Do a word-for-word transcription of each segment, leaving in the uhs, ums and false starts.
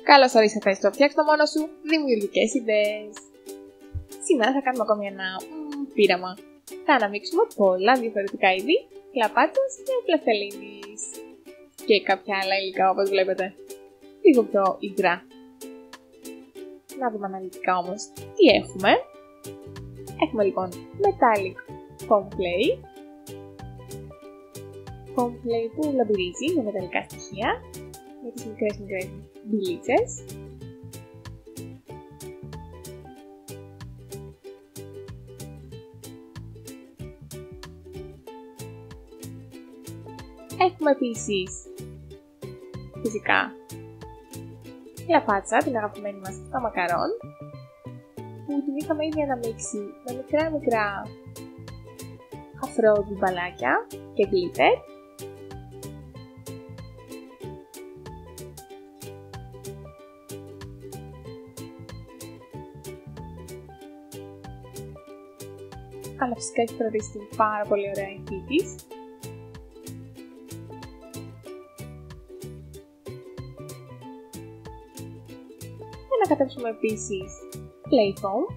Καλώς ορίσατε στο Φτιάξ' το μόνο σου δημιουργικές ιδέες. Σήμερα θα κάνουμε ακόμη ένα μ, πείραμα. Θα αναμίξουμε πολλά διαφορετικά είδη χλαπάτσας και πλαστελίνης. Και κάποια άλλα υλικά όπως βλέπετε. Λίγο πιο υγρά. Να δούμε αναλυτικά όμως τι έχουμε. Έχουμε λοιπόν metallic foam play. Foam play που λαμπυρίζει με μεταλλικά στοιχεία. Με τις μικρές μικρές μπιλίτσες. Έχουμε επίσης φυσικά λαπάτσα, την αγαπημένη μας στα μακαρόν, που την είχαμε ήδη αναμίξει με μικρά μικρά αφρό μπαλάκια και γκλίτερ. Αλλά φυσικά έχει κρατήσει την πάρα πολύ ωραία υφή της. Και να κατέψουμε επίσης play foam.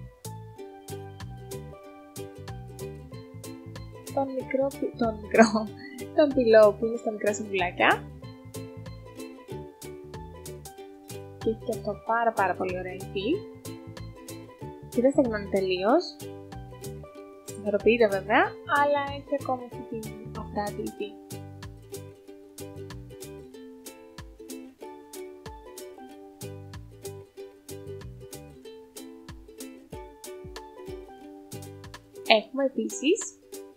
Τον μικρό, τον μικρό, τον πυλό που είναι στα μικρά συμβουλάκια. Και έχει και αυτό πάρα πάρα πολύ ωραία υφή. Και δεν στεγνώνει τελείως. Σταθεροποιείται βέβαια, αλλά έχει ακόμα αυτή την αφράτη υφή. Έχουμε επίσης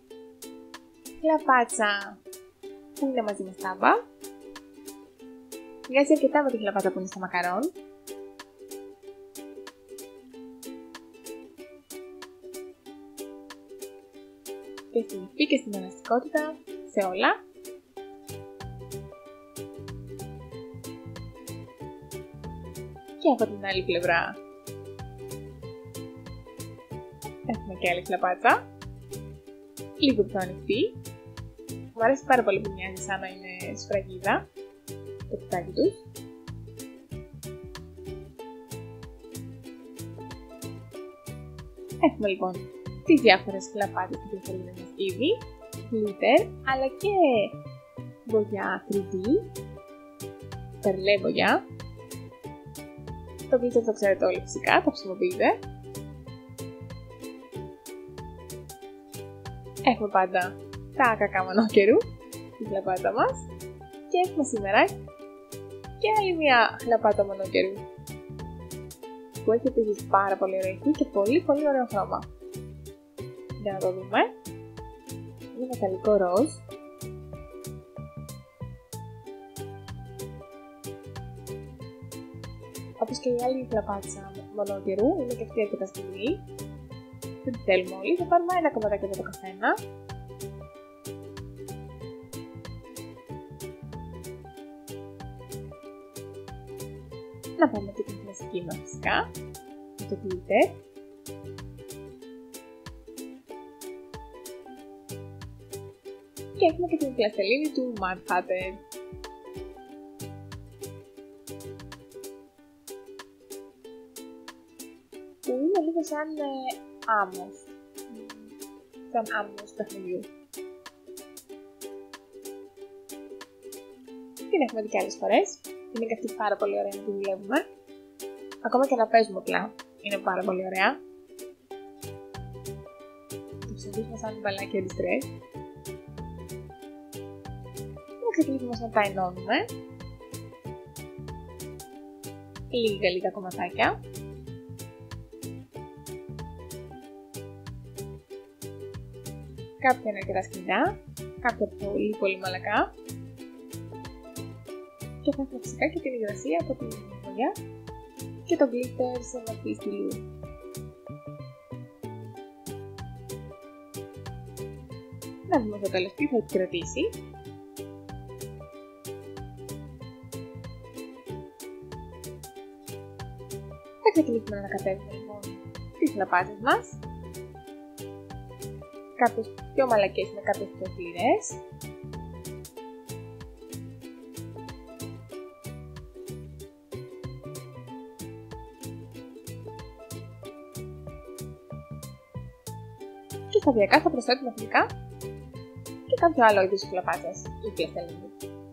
χλαπάτσα που είναι μαζί με στάμπα. Μοιάζει αρκετά με τη χλαπάτσα που είναι στα μακαρόν. Και στην υφή και στην ελαστικότητα, σε όλα. Και από την άλλη πλευρά έχουμε και άλλη χλαπάτσα, λίγο πιο ανοιχτή. Μου αρέσει πάρα πολύ που μοιάζει σαν να είναι σφραγίδα το κουτάκι τους. Έχουμε λοιπόν τις διάφορες χλαπάτες και διαφορετικές είδη, glitter, αλλά και βογιά τρία ντι, περλέ βογιά. Το glitter το ξέρετε όλοι φυσικά, το χρησιμοποιείτε. Έχουμε πάντα τα κακά μονόκερου, τη χλαπάτα μας. Και έχουμε σήμερα και άλλη μια χλαπάτα μονόκερου, που έχει επίσης πάρα πολύ ωραία υφή και πολύ πολύ ωραίο χρώμα. Για να το δούμε. Είναι μεταλλικό ροζ. Όπως και η άλλη χλαπάτσα μονόκερου, είναι και αυτή αρκετά στιγμή. Δεν τη θέλουμε όλοι, θα πάρουμε ένα κομματάκι από το καθένα. Να πάμε και την κλασική μας φυσικά, με το glitter. Και έχουμε και την πλαστελίνη του Mad Hatter. Που είναι λίγο σαν ε, άμμος. Σαν άμμος παιχνιδιού. Την έχουμε δει και άλλες φορές. Είναι και αυτή πάρα πολύ ωραία να τη δουλεύουμε. Ακόμα και να παίζουμε απλά. Είναι πάρα πολύ ωραία. Το χρησιμοποιήσουμε σαν μπαλάκι αντιστρες. Να ξεκινήσουμε να τα ενώνουμε. Λίγα λίγα κομματάκια. Κάποια είναι αρκετά σκληρά, κάποια πολύ πολύ μαλακά. Και θα έχουμε φυσικά και την υγρασία από την βογιά και το glitter σε μορφή στυλού. Να δούμε στο τέλος τι θα επικρατήσει. Θα ξεκινήσουμε να ανακατεύουμε λοιπόν τις χλαπάτσες μας. Κάποιες πιο μαλακές με κάποιες πιο σκληρές. σταδιακά θα προσθέτουμε θηλυκά και κάποιο άλλο είδος κλαπάτσας ή πλαστελίνη.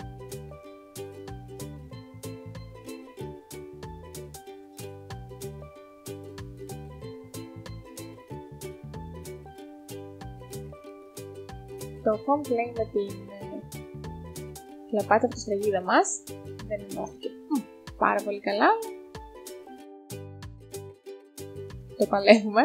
Το foam clay με την κλαπάτσα από τη σφραγίδα μας δεν ενώθηκε πάρα πολύ καλά. Το παλεύουμε.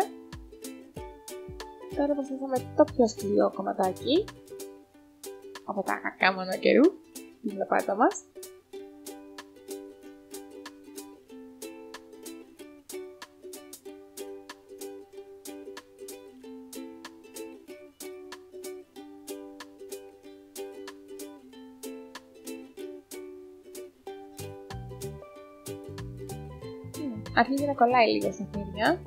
Τώρα προσθέσαμε το πιο σκληρό κομματάκι από τα κακά μόνο καιρού, την κλαπάτσα μας. Αρχίζει να κολλάει λίγο στα χέρια.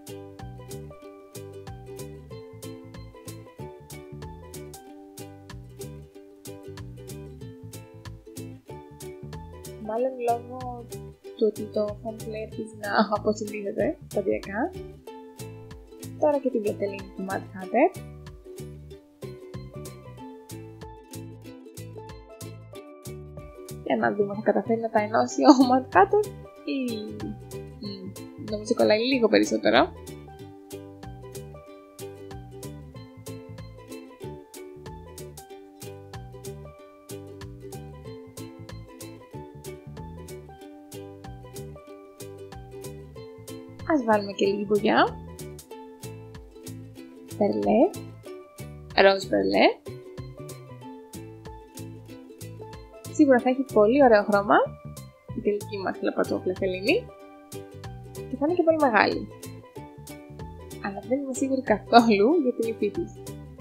Μάλλον λόγω του ότι το foam clay αρχίζει να αποσυντήθεται σταδιακά. Τώρα και την πλαστελίνη του Mad Hatter. Για να δούμε, θα καταφέρει να τα ενώσει ο Mad Hatter ή... νομίζω κολλάει λίγο περισσότερο. Ας βάλουμε και λίγη μπογιά. Περλέ. Ροζ περλέ. Σίγουρα θα έχει πολύ ωραίο χρώμα η τελική μας κλαπατσόπλαστελίνη και θα είναι και πολύ μεγάλη. Αλλά δεν είμαι σίγουρη καθόλου για την υφή της.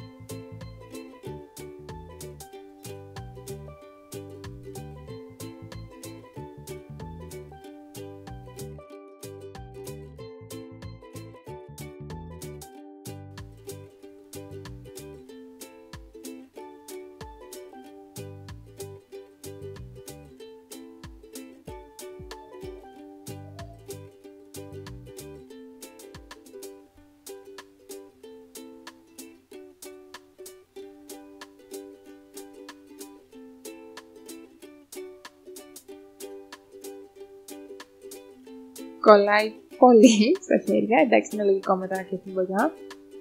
Κολλάει πολύ στα χέρια, εντάξει είναι λογικό μετά και την μπογιά.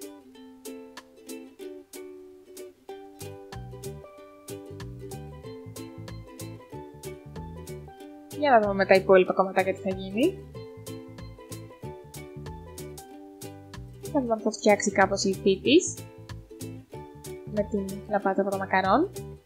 Για να δούμε με τα υπόλοιπα κομματάκια τι θα γίνει. Θα δούμε αν θα φτιάξει κάπως η υφή της με την κλαπάτσα από το μακαρόν.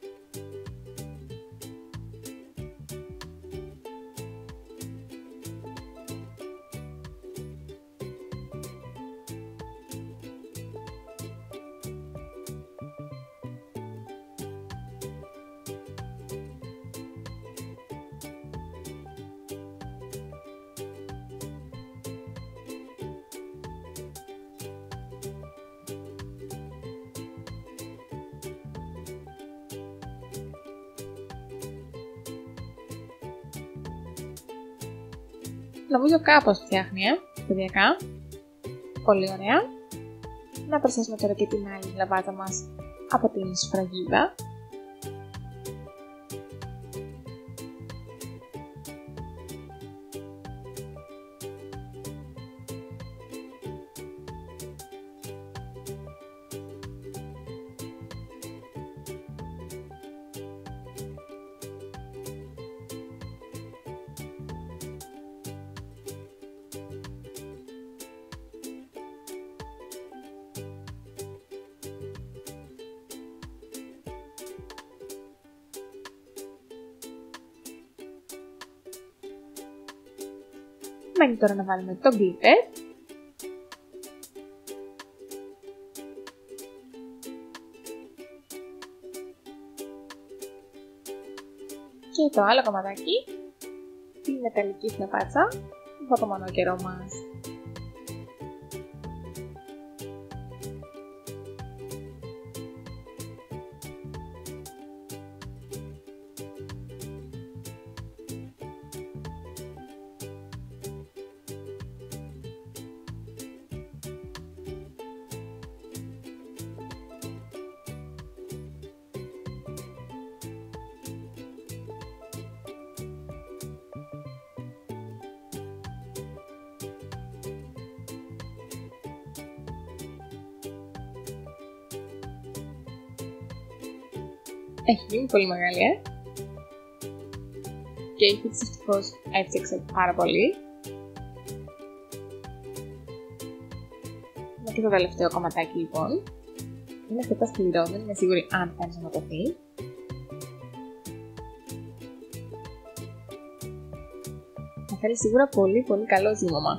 Νομίζω κάπως φτιάχνει, ε, σταδιακά. Πολύ ωραία. Να προσθέσουμε τώρα και την άλλη λαβάτα μας από την σφραγίδα. Μένει τώρα να βάλουμε το glitter. Και το άλλο κομματάκι, τη μεταλλική φλαπάτσα από το μονόκερο μας. Έχει γίνει πολύ μεγάλη, ε! Και η φύση ευτυχώς έφτιαξε πάρα πολύ. Είναι και το τελευταίο κομματάκι λοιπόν. Είναι αρκετά σκληρό, δεν είμαι σίγουρη αν θα ενσωματωθεί. Θα θέλει σίγουρα πολύ πολύ καλό ζύμωμα.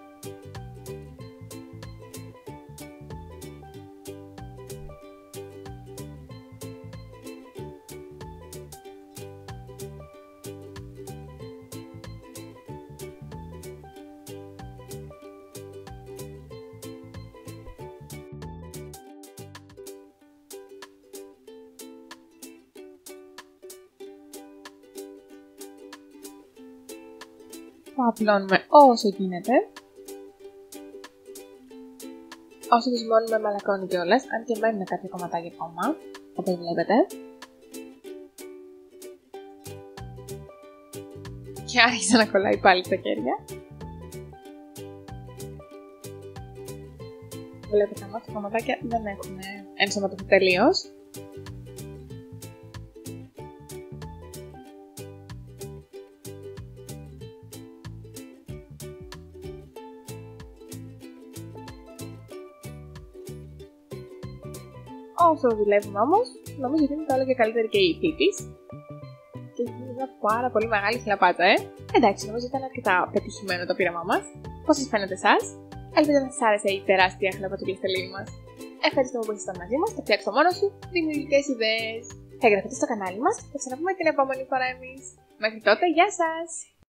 Το απλώνουμε όσο γίνεται. Όσο το ζυμώνουμε μαλακώνει κιόλας, αν και μένουν κάποια κομματάκια ακόμα, όπως βλέπετε. Και άρχισε να κολλάει πάλι στα χέρια. Βλέπετε όμως τα κομματάκια δεν έχουν ενσωματωθεί τελείως. Όσο δουλεύουμε όμως, νομίζω ότι είναι όλο και καλύτερη και η υφή της. Και έχει μια πάρα πολύ μεγάλη χλαπάτσα, ε! Εντάξει, νομίζω ότι ήταν αρκετά πετυχημένο το πείραμά μας. Πώς σας φαίνεται εσάς? Ελπίζω να σας άρεσε η τεράστια χλαπατοπλαστελίνη μας. Ευχαριστούμε που ήσασταν μαζί μας, το φτιάξω μόνο σου, δημιουργικές ιδέες. Θα εγγραφείτε στο κανάλι μας και θα ξαναπούμε την επόμενη φορά εμείς. Μέχρι τότε, γεια σας!